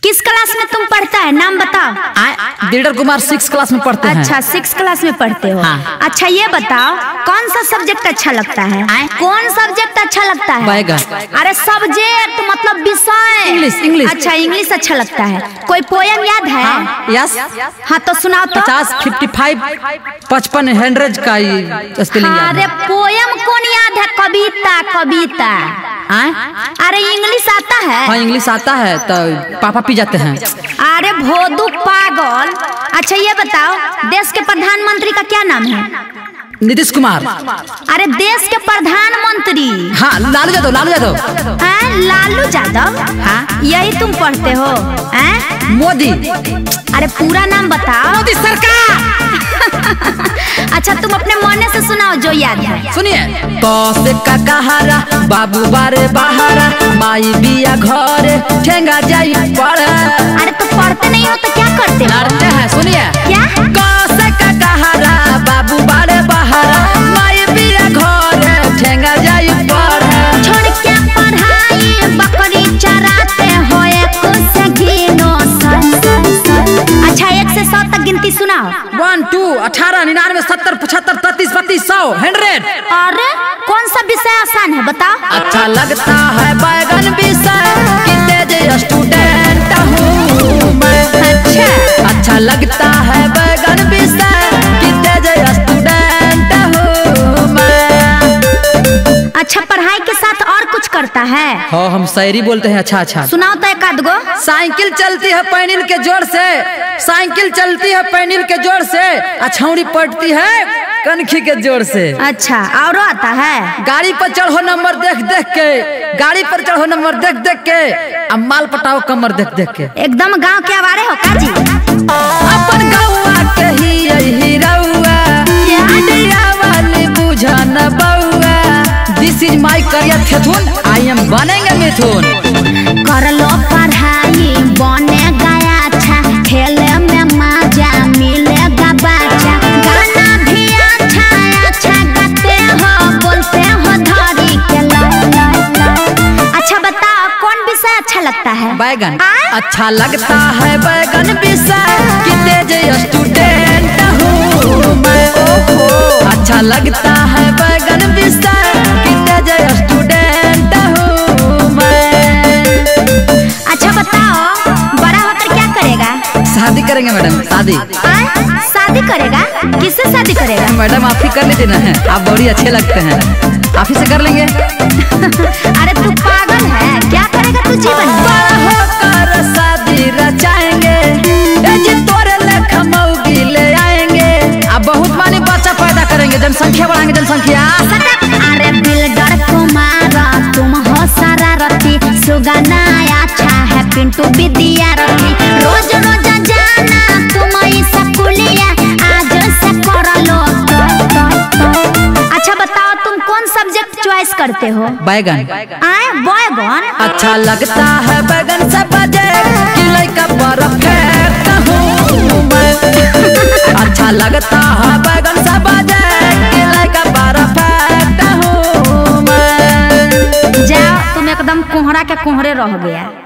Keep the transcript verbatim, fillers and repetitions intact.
किस class में तुम पढ़ता है, नाम बताओ। दीडर कुमार सिक्स क्लास में पढ़ते हैं। अच्छा, सिक्स क्लास में पढ़ते हो। हाँ। अच्छा ये बताओ कौन सा सब्जेक्ट अच्छा लगता है? कौन सब्जेक्ट अच्छा लगता है? बैगन। अरे सब्जेक्ट मतलब विषय। इंग्लिश। इंग्लिश। अच्छा इंग्लिश अच्छा लगता है। कोई पोयम याद है? हाँ, यस। हाँ तो सुनाओ तो। पचास फिफ्टी फाइव पचपन हंड्रेड का स्पेलिंग याद है। अरे पोयम कौन याद है? कविता कविता। अरे इंग्लिश आता है? हाँ इंग्लिश आता है तो पापा पी जाते हैं। अरे भोदू पागल। अच्छा ये बताओ देश के प्रधानमंत्री का क्या नाम है? नीतीश कुमार। अरे देश के प्रधानमंत्री। हाँ लालू यादव। लालू यादव। हाँ लालू यादव। हाँ यही तुम पढ़ते हो? हैं? मोदी। अरे पूरा नाम बताओ। मोदी सरकार। अच्छा तुम अपने मन से सुनाओ जो याद है। सुनिए। कौसे का कहारा बाबू बारे बहारा माई बिया घरे ठेंगा जाई पड़े। अरे तो पढ़ते नहीं हो तो क्या करते हो? लड़ते हैं। सुनिए। क्या? कौसे का कहारा बाबू बारे बहारा माई बिया घरे ठेंगा जाई पड़े। छोड़ के पढ़ाई बकरी चराते हो एक से गिनो सन सन सन। अच्छा एक से सौ तक गिनती सुनाओ। वन टू अठारह निन्यानवे सत्तर पचहत्तर तैतीस बत्तीस सौ हंड्रेड। अरे कौन सा विषय आसान है बताओ? अच्छा लगता है बैगन विषय कितने स्टूडेंट हूँ मैं। अच्छा अच्छा लगता है बैगन विषय कितने स्टूडेंट हूँ मैं। अच्छा पढ़ाई के साथ और कुछ करता है? हाँ हम शायरी बोलते हैं। अच्छा अच्छा सुनाओ तो एक आध गो। साइकिल चलती है पैनिल के जोर से साइकिल चलती है पैनिल के जोर से अछौड़ी पड़ती है कनखी के जोर से। अच्छा और आता है? गाड़ी पर चढ़ो नंबर देख देख के गाड़ी पर चढ़ो नंबर देख देख के अब माल पटाओ कमर देख देख के। एकदम गांव के आवारे हो काजी। अपन गौआ के ही यही रउआ अडिया वाली बुझा न बउआ। दिस इज माय करियर थेथुन आई एम बनेंगे मिथुन। कर लो पढ़ाई बनेगा अच्छा खेले में मजा मिलेगा बच्चा। गाना भी अच्छा अच्छा गाते हो बोलते हो धरी के लाई लाई लाई। अच्छा बताओ कौन विषय अच्छा लगता है? बैगन। अच्छा लगता है बैगन विषय कितने स्टूडेंट हूँ मैं। अच्छा लगता है बैगन विषय कितने स्टूडेंट हूँ मैं। अच्छा बताओ बड़ा होकर क्या करेगा? शादी करेंगे मैडम। शादी। शादी करेगा? किससे शादी करेगा? मैडम आप ही कर लेते ना हैं, आप बड़ी अच्छे लगते हैं, आप ही से कर लेंगे। अरे तू पागल है, क्या करेगा तू जीवन में? बड़ा होकर शादी रचाएंगे जी तोरे लेखा मौगी ले आएंगे। अब बहुत मानी बच्चा पैदा करेंगे जनसंख्या बढ़ाएंगे जनसंख्या। अरे बिल्डर कुमार तुम हो शरारती सुगना अच्छा है पिंटू विद्यार्थी। रोज रोज जाना तुम स्कूलिया आज से कर लो तो, तो, तो। अच्छा बताओ तुम कौन सब्जेक्ट चॉइस करते हो? बैगन। आए बैगन। अच्छा लगता है बैगन से बजे कि लड़का परफेक्ट हूँ मैं। अच्छा लगता है बैगन से बजे कि लड़का परफेक्ट हूँ मैं। जाओ तुम एकदम कोहरा के कोहरे रह गया।